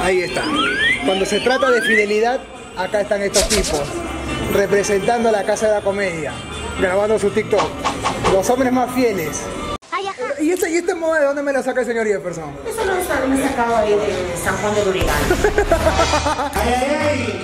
Ahí está. Cuando se trata de fidelidad, acá están estos tipos, representando a la Casa de la Comedia, grabando su TikTok. Los hombres más fieles. ¿Y este modo de dónde me lo saca el señor Jefferson? Eso lo he sacado ahí de San Juan de Lurigan. ¡Ay, ay, ay!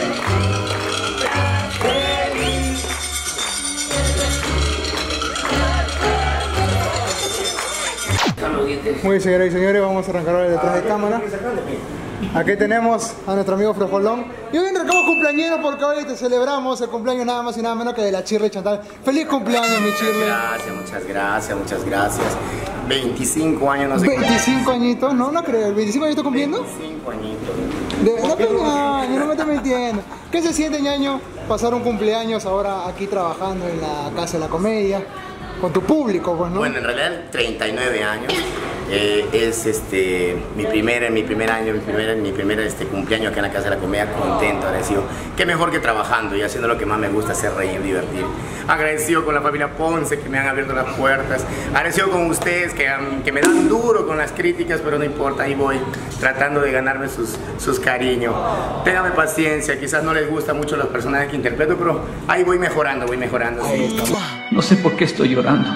Muy bien, señoras y señores, vamos a arrancar ahora detrás de cámara. Aquí tenemos a nuestro amigo Frejolón. Y hoy arrancamos cumpleañero porque hoy te celebramos el cumpleaños nada más y nada menos que de la Shirley Chantal. ¡Feliz cumpleaños, mi Shirley! Gracias, muchas gracias, muchas gracias. 25 años, no sé. 25 añitos, no creo. ¿25 añitos cumpliendo? 25 añitos. No, ñaño, no me estás mintiendo. ¿Qué se siente, ñaño, pasar un cumpleaños ahora aquí trabajando en la Casa de la Comedia? Con tu público, pues, ¿no? Bueno, en realidad 39 años. Es mi primer año, mi primer cumpleaños acá en la Casa de la Comedia, contento, agradecido. Qué mejor que trabajando y haciendo lo que más me gusta, hacer reír, divertir. Agradecido con la familia Ponce que me han abierto las puertas. Agradecido con ustedes que me dan duro con las críticas, pero no importa, ahí voy tratando de ganarme sus cariños. Ténganme paciencia, quizás no les gusta mucho los personajes que interpreto, pero ahí voy mejorando. Ahí está. No sé por qué estoy llorando.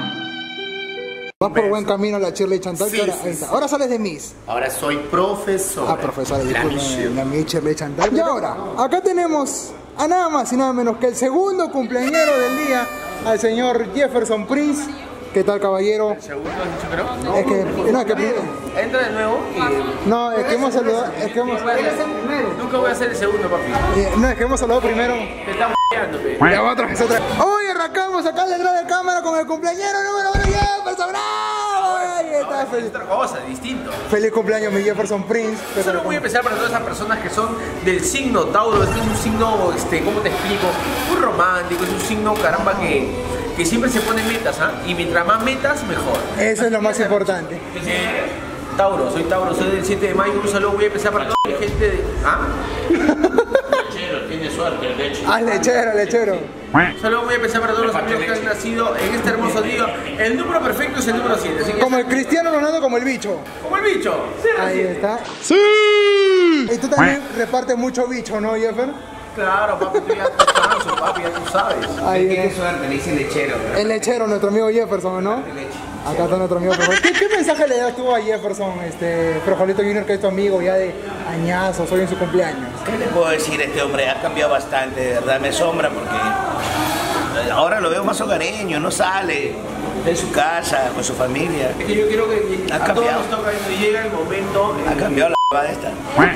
Vas por buen camino la Shirley Chantal, Sí, que ahora, sí, ahí está. sí. Ahora sales de Miss. Ahora soy profesor. Profesora, la disculpen, la Miss Shirley Chantal. Y ahora, acá tenemos a nada más y nada menos que el segundo cumpleañero del día, al señor Jefferson Prince. ¿Qué tal, caballero? ¿Segundo has dicho, creo? No, Es que primero. entra de nuevo y... No, es que hemos saludado. Nunca voy a ser el segundo, papi. No, es que hemos saludado primero. Te estamos f***ando, pe. Ya va otra vez. Hoy arrancamos acá detrás de cámara con el cumpleañero número 1, Jefferson. ¡Bravo! Ahí está, Es feliz. otra cosa, distinto. Feliz cumpleaños, mi Jefferson Prince. Solo muy especial para todas esas personas que son del signo Tauro. Este es un signo, ¿cómo te explico? Muy romántico, es un signo, caramba, que siempre se pone metas, ¿ah? Y mientras más metas, mejor. Eso es lo más importante. Tauro, soy del 7 de mayo. Un saludo muy especial para toda la gente de... ¿Ah? Lechero, tiene suerte el leche. Ah, lechero. Un saludo muy especial para todos los amigos que han nacido en este hermoso día. El número perfecto es el número 7. Así que Como el Cristiano Ronaldo, como el bicho. como el bicho. Ahí está. ¡Sí! Y tú también repartes mucho bicho, ¿no, Jeffer? Claro, papi, tú ya te canso, papi, ya tú sabes. Ahí Tiene está. suerte, le dicen lechero. El lechero, nuestro amigo Jefferson, ¿no? Acá está nuestro amigo Frejolito. ¿Qué mensaje le das tú a Jefferson, Frejolito Junior, que es tu amigo ya de añazos, hoy en su cumpleaños? ¿Qué le puedo decir? Este hombre ha cambiado bastante, de verdad me asombra porque ahora lo veo más hogareño, no sale de su casa, con su familia. Es que yo quiero que Ha a todos cambiado. nos toca y llega el momento. Ha cambiado la esta.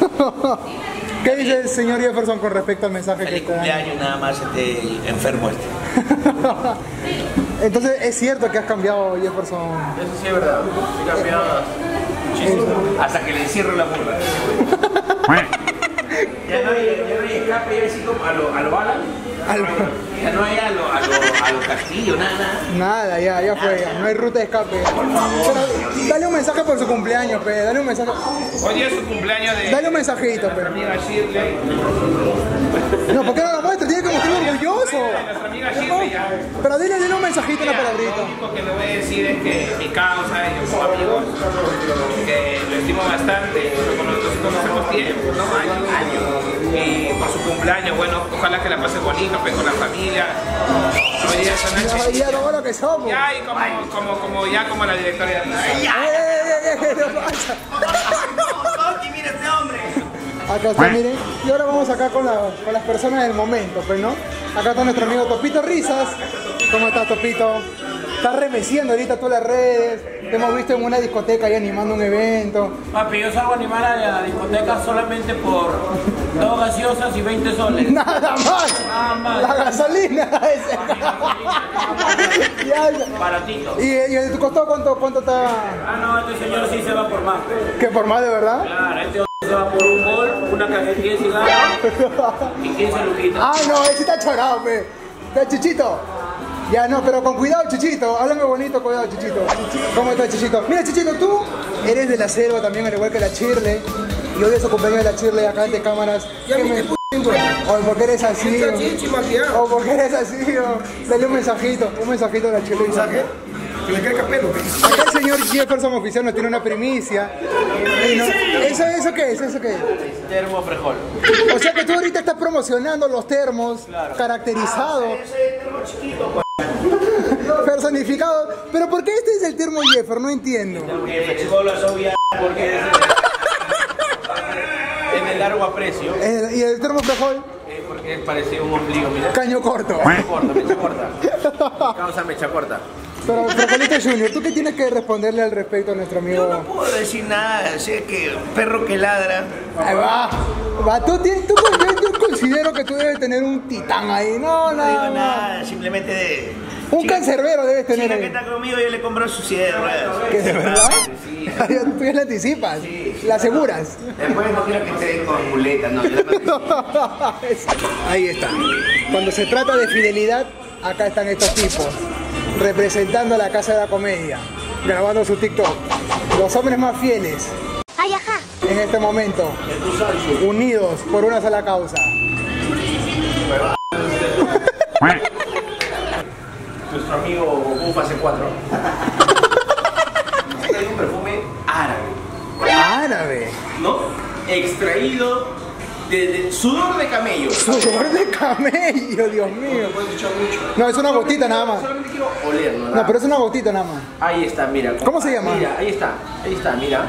¿Qué dice el señor Jefferson con respecto al mensaje Feliz que te da? cumpleaños nada más enfermo este. Entonces, ¿es cierto que has cambiado, Jefferson? Eso sí es verdad. He cambiado muchísimo. Hasta que le encierro la burla. Ya no hay escape, ya así como a lo Alan. Ya no hay a lo Castillo, nada. Nada, ya fue, no hay ruta de escape. Pero dale un mensaje por su cumpleaños, pe, dale un mensaje. Hoy es su cumpleaños de Dale un mensajito, nuestra pe. amiga Shirley. No, ¿por qué no lo muestra? Tiene que mostrarlo orgulloso. Nuestra amiga Shirley ya. Pero dile un mensajito, una Lo palabrita. único que le voy a decir es que mi causa y yo como amigos, que lo estimo bastante, con nosotros conocemos tiempo, ¿no? Años. Y por su cumpleaños, bueno, ojalá que la pase bonito, pues, con la familia. Hoy día esta noche. Ya lo bueno que somos. Ya, y como la directora de ¿Qué pasa? Mira este hombre. Acá está, miren. Y ahora vamos acá con las personas del momento, pues, ¿no? Acá está nuestro amigo Topito Risas. ¿Cómo estás, Topito? Estás remeciendo ahorita todas las redes. Te hemos visto en una discoteca ahí animando un evento. Papi, yo salgo a animar a la discoteca solamente por 2 gaseosas y 20 soles. Nada más. Nada más. La gasolina. Ese. Baratito. ¿Y de tu costado cuánto está? Ah, no, este señor sí se va por más. ¿Qué por más de verdad? Claro, este se va por un bol, una cajetilla de cigarros y 15 luquitas. Ah, no, ese está chorado, pe. Está Chichito. Ya no, pero con cuidado, Chichito. Háblame bonito, cuidado, Chichito. ¿Cómo está, Chichito? Mira, Chichito, tú eres de la selva también, al igual que la Shirley. Y hoy es el cumpleaños de la Shirley acá ante cámaras. O porque eres así. O porque eres así. Dale un mensajito a la Shirley. que me caiga pelo. Acá el señor Jefferson Oficial nos tiene una primicia. Y no- ¿Eso qué es? ¿Eso qué es? Termo frijol. O sea que tú ahorita estás promocionando los termos caracterizados, personificados. Pero ¿por qué este es el termo Jeffer? No entiendo. Frijol es obvia porque es de largo aprecio. ¿Y el termo frijol? Porque parece un ombligo, mira. Caño corto. Mecha corta. Causa mecha corta. Pero Frijolito Junior, ¿tú qué tienes que responderle al respecto a nuestro amigo? Yo no puedo decir nada, sé que perro que ladra. Ahí va. Yo considero que tú debes tener un titán ahí. No, No digo nada. nada, simplemente de. Un cancerbero debes tener Chica que ahí. está conmigo, yo le compro su silla de ruedas. ¿Qué, de verdad? Sí. Tú ya la anticipas, la aseguras. Después no quiero que esté con muletas, no. Yo la Ahí está. Cuando se trata de fidelidad, acá están estos tipos, representando a la Casa de la Comedia, grabando su TikTok. Los hombres más fieles en este momento, unidos por una sola causa. Nuestro amigo Goku fase 4. Es un perfume árabe, Árabe. ¿no? Extraído de sudor de camello. Sudor de camello, Dios mío. No, es una gotita nada más. Solamente quiero olerlo, No, pero es una gotita nada más. Ahí está, mira. ¿Cómo se llama? Mira, ahí está, mira.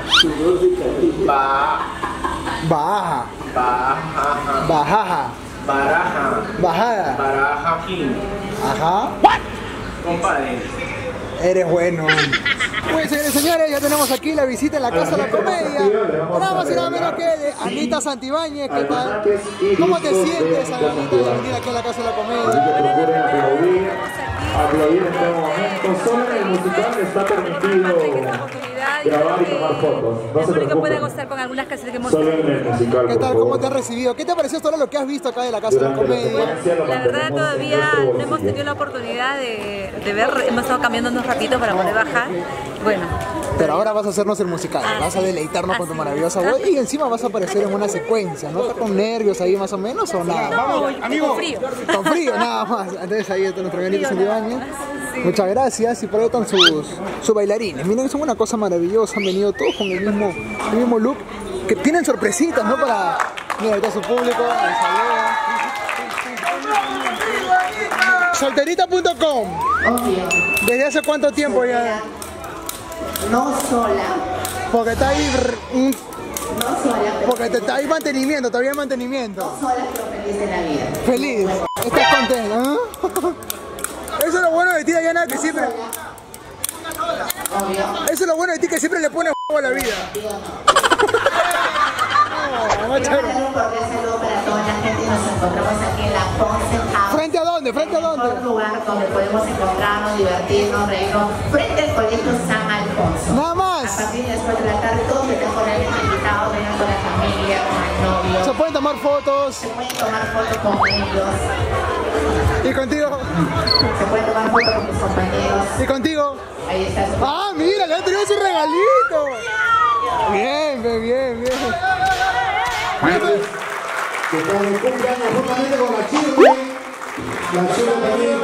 Baja, Bajaja. bajaja, Baraja. bajada. Barajajín. Ajá. Compadre. Eres bueno. Pues señores y señores, ya tenemos aquí la visita en la Casa de la Comedia. Nada más y nada menos que de Anita Santibáñez. ¿Qué tal? ¿Cómo te sientes, Anita, de venir aquí a la Casa de la Comedia? Aplaudir en todo momento. Solo en el musical está permitido grabar y tomar fotos. No se público puede preocupen. gozar con algunas canciones que hemos Solo en el musical. ¿Qué por tal? favor. ¿Cómo te has recibido? ¿Qué te ha parecido todo lo que has visto acá de la Casa de la Durante la Comedia? secuencia lo La verdad mantenemos todavía en nuestro no hemos bolsillo. tenido la oportunidad de ver, hemos estado cambiando unos ratitos para poder bajar. Bueno, Pero ahora vas a hacernos el musical, vas a deleitarnos con tu maravillosa voz y encima vas a aparecer en una secuencia, ¿no? ¿Estás con nervios ahí más o menos o nada? con frío. Con frío, nada más. Entonces ahí está nuestro Anita Santibáñez. Muchas gracias. Y por ahí están sus bailarines. Miren, son una cosa maravillosa. Han venido todos con el mismo look. Que tienen sorpresitas, ¿no? Para... Mira, ahí está su público. Les saluda. Solterita.com. ¿Desde hace cuánto tiempo ya? No sola. Porque está ahí... No sola, pero Porque te está ahí mantenimiento, todavía hay mantenimiento. sola, pero feliz de la vida. Feliz. ¿Estás contenta? ¿Ah? Eso es lo bueno de ti, Dayana, que siempre... Obvio. Eso es lo bueno de ti, que siempre le pones a la vida. No, Quiero mandar un cordial saludo para toda la gente. Nos encontramos aquí en la Ponce House. ¿Frente a dónde? ¿Frente a Un dónde? lugar donde podemos encontrarnos, divertirnos, reírnos, frente al Colegio San Alfonso. Nada A más. partir de después de la tarde, todos están cordialmente invitados, vengan con la familia, con el novio. Se pueden tomar fotos. Se pueden tomar fotos con ellos, ¿Y contigo? se pueden tomar fotos con tus compañeros. ¿Y contigo? Ahí está su... ¡Ah, mira! ¡Le han traído su regalito! Bien, bien, bien. Que con el cumpleaños justamente con la chirre. La chirre también.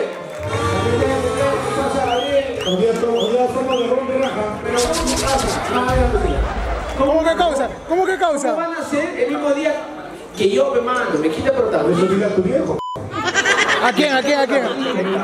Hoy día somos de rompe raja. Pero vamos a casa. ¿Cómo que causa? ¿Cómo que causa? Van a ser el mismo día que yo me mando, me quita protagonismo. Eso diga tu viejo. ¿A quién? ¿A quién? ¿A quién?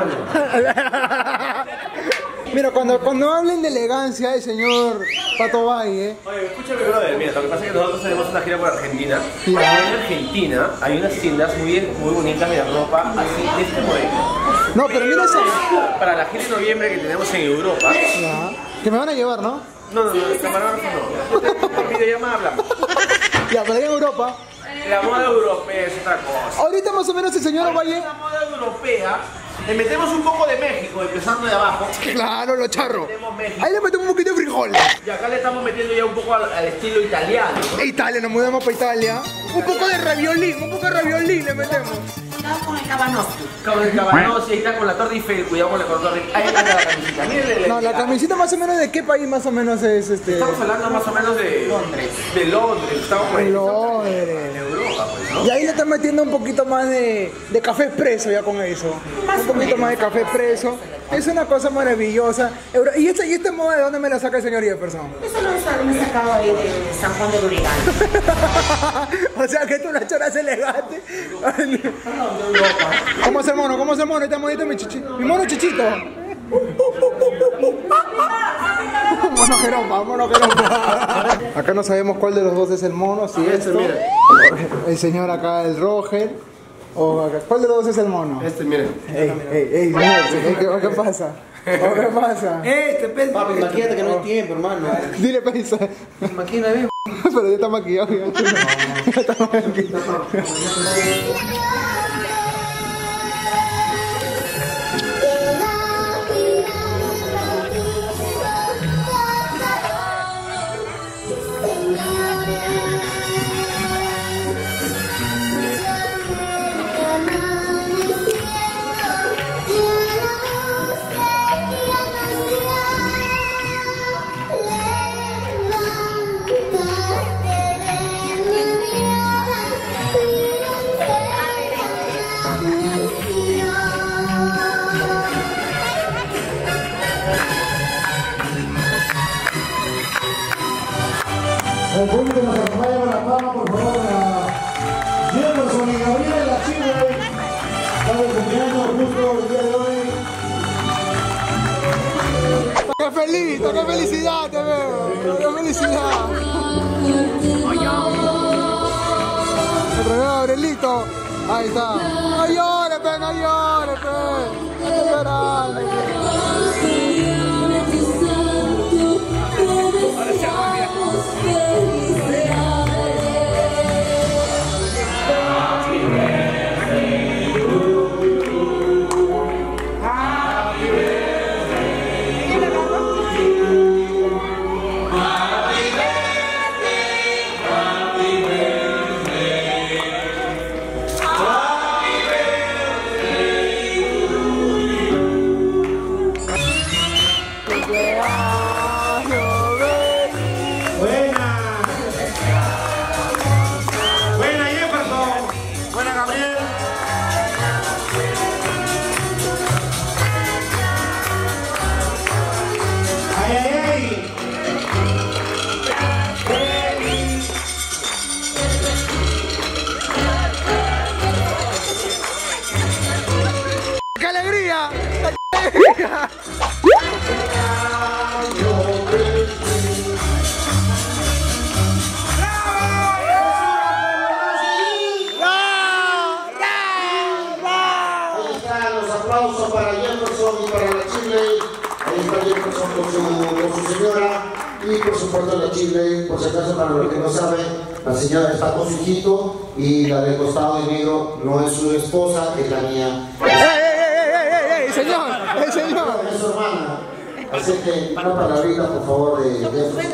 Mira, cuando hablen de elegancia el señor Pato Valle, Oye, escúchame, brother, mira, lo que pasa es que nosotros tenemos una gira por Argentina. Sí. En Argentina hay unas tiendas muy bonitas de ropa así, de este modelo. no, pero mira eso. Para la gira de noviembre que tenemos en Europa. Ya, que me van a llevar, ¿no? No, el camarógrafo no. Por videollamada hablamos. Ya, pero allá en Europa. La moda europea es otra cosa. Ahorita más o menos el señor Valle. La moda europea, le metemos un poco de México, empezando de abajo. Claro, lo charro. Metemos México. Ahí le metemos un poquito de frijol. Y acá le estamos metiendo ya un poco al estilo italiano. Italia, nos mudamos para Italia. Un poco de raviolín le metemos. Cuidado con el cabanossi. Con el cabanossi, ahí está con la torta Eiffel, cuidado con la torta Eiffel. Ahí está la camisita. Miren, No, la camisita más o menos de qué país más o menos es este. Estamos hablando más o menos de Londres. De Londres, estamos por ahí. Londres. En Europa, pues, ¿no? Y ahí le están metiendo un poquito más de café expreso ya con eso. Un poquito más de café expreso. Es una cosa maravillosa. ¿Y esta moda de dónde me la saca el señor Jefferson? Eso lo he sacado ahí de San Juan de Lurigan. O sea que tú la choras elegante. ¿Cómo es el mono? ¿Cómo es el mono? Este monito es mi mono chichito. Mono jerompa. Acá no sabemos cuál de los dos es el mono, si esto, el señor acá, el Roger, o acá. ¿Cuál de los dos es el mono? Este, miren. Ey, ¿qué pasa? ¿Qué pasa? Papi, maquillate que no hay tiempo, hermano. Dile, pesa. Maquina bien. Pero ya está maquillado. Ya está maquillado. El público nos acompaña con la palma, por favor, a Jefferson y Gabriel, la Chile. Está de cumpleaños justo el día de hoy. ¡Qué feliz! ¡Qué felicidad te veo! ¡Qué felicidad! ¡Otro vez, Gabrielito! Ahí está. ¡No llores, pe! ¡No llores, pe! ¡No estoy llorando! ¡Qué alegría! ¡Qué alegría! Los aplausos para Jefferson y para la Chile. Ahí está Jefferson con su señora. Y por supuesto la Chile, por si acaso para los que no saben, la señora está con su hijito y la del costado de negro no es su esposa, es la mía. ¡Ey, señor! ¡Ey, señor! Es su hermana. Así que una palabrita, por favor, de Jefferson.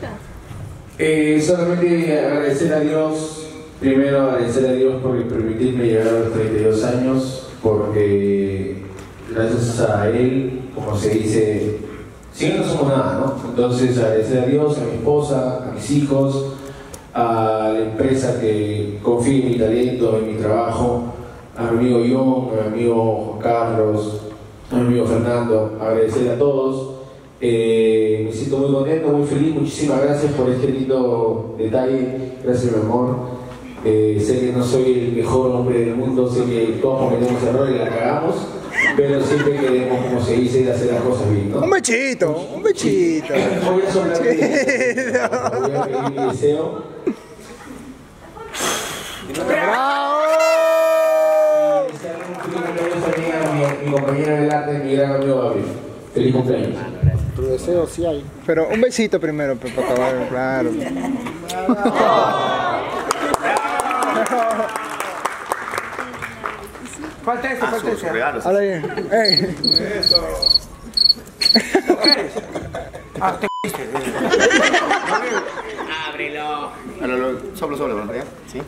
Solamente agradecer a Dios, primero agradecer a Dios por permitirme llegar a los 32 años, porque gracias a Él, como se dice, si no somos nada, ¿no? Entonces agradecer a Dios, a mi esposa, a mis hijos, a la empresa que confía en mi talento, en mi trabajo, a mi amigo John, a mi amigo Juan Carlos, a mi amigo Fernando, agradecer a todos. Me siento muy contento, muy feliz, muchísimas gracias por este lindo detalle, gracias mi amor. Sé que no soy el mejor hombre del mundo, sé que todos cometemos errores y la cagamos, pero siempre queremos, como se dice, hacer las cosas bien, ¿no? Un bechito, un bechito. Voy a soplar voy a pedir mi deseo. ¡Bravo! Y desear un feliz cumpleaños también a mi compañera del arte, mi gran amigo Gabriel. Feliz cumpleaños. Tu deseo sí hay. Pero un besito primero, para acabar, claro. Falta este, falta este. Habla bien. ¡Ey! Eso. Ah, te Ábrelo. Soplo, ¿verdad? Sí.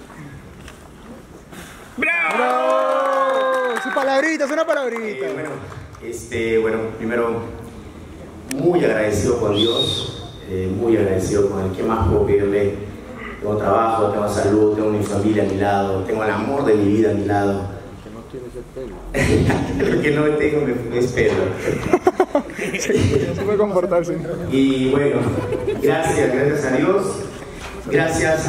¡Bravo! Su palabrita, es una palabrita. Bueno, primero, muy agradecido con Dios, muy agradecido con el que más puedo pedirle. Tengo trabajo, tengo salud, tengo mi familia a mi lado, tengo el amor de mi vida a mi lado. tienes el pelo. Lo que no tengo es pelo. Se puede comportarse. Y bueno, gracias a Dios, gracias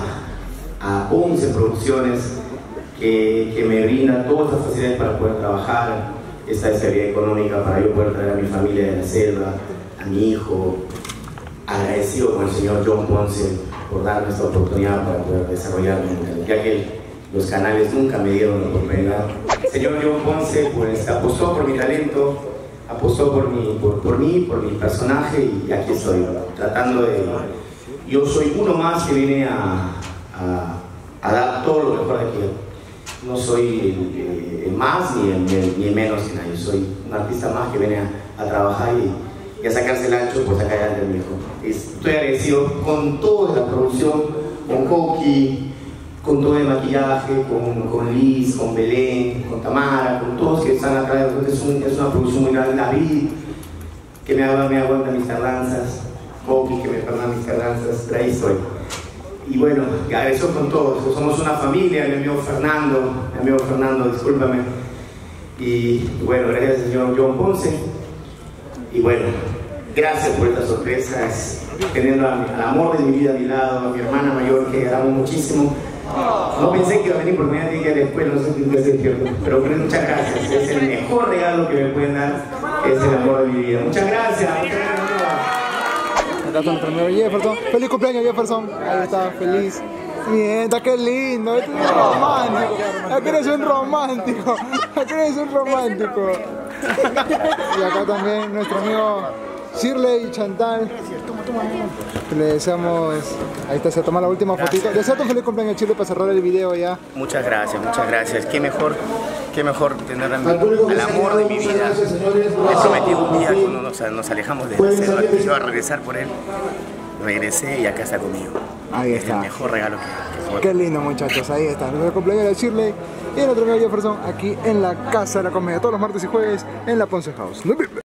a 11 Producciones que me brindan todas las facilidades para poder trabajar, esta estabilidad económica para yo poder traer a mi familia de la selva, a mi hijo, agradecido con el señor John Ponce por darme esta oportunidad para poder desarrollarme, ya que los canales nunca me dieron la oportunidad. El señor John Ponce pues apostó por mi talento, apostó por mí, por mi personaje, y aquí estoy, tratando de... Yo soy uno más que viene a dar todo lo mejor de aquí. No soy el más ni el menos que nadie, soy un artista más que viene a trabajar y a sacarse el ancho por sacar adelante a mi hijo. Estoy agradecido con toda la producción, con Coqui, con todo el maquillaje, con Liz, con Belén, con Tamara, con todos que están atrás. Es una producción muy grande. David, que me aguanta mis tardanzas, Coqui, que me perdona mis tardanzas, ahí estoy. Y bueno, agradezco con todos, somos una familia, mi amigo Fernando, discúlpame. Y bueno, gracias al señor John Ponce. Y bueno, gracias por estas sorpresas, teniendo al amor de mi vida a mi lado, a mi hermana mayor que amo muchísimo. No pensé que iba a venir porque me iba a ir a la escuela, no sé qué es cierto, pero muchas gracias, es el mejor regalo que me pueden dar, es el amor de mi vida. Muchas gracias. Acá está nuestro amigo Jefferson. Feliz cumpleaños, Jefferson. Ahí está, feliz. Mienta, qué lindo. Este es romántico. Aquí eres un romántico. Aquí eres un romántico. Y acá también nuestro amigo Shirley y Chantal. Le deseamos. Ahí está, se toma la última fotito. Deseate un feliz cumpleaños, Shirley, para cerrar el video ya. Muchas gracias. Qué mejor tener al amor de mi vida. Le prometí un día cuando nos alejamos de la selva que iba a regresar por él. Regresé y acá está conmigo. Ahí está. Es el mejor regalo que Qué lindo, muchachos. Ahí está. Nuestro cumpleaños de Shirley y nuestro amigo Jefferson aquí en la Casa de la Comedia. Todos los martes y jueves en la Ponce House.